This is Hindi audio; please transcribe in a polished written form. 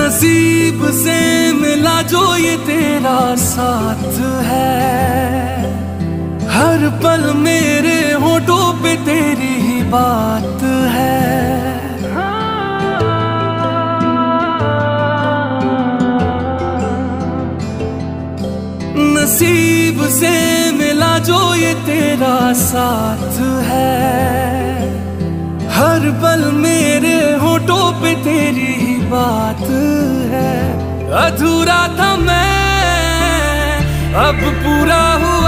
नसीब से मिला जो ये तेरा साथ है, हर पल मेरे होठों पे तेरी ही बात है। नसीब से मिला जो ये तेरा साथ है, हर पल मेरे होठों पे तेरी ही बात है। अधूरा था मैं अब पूरा हूँ,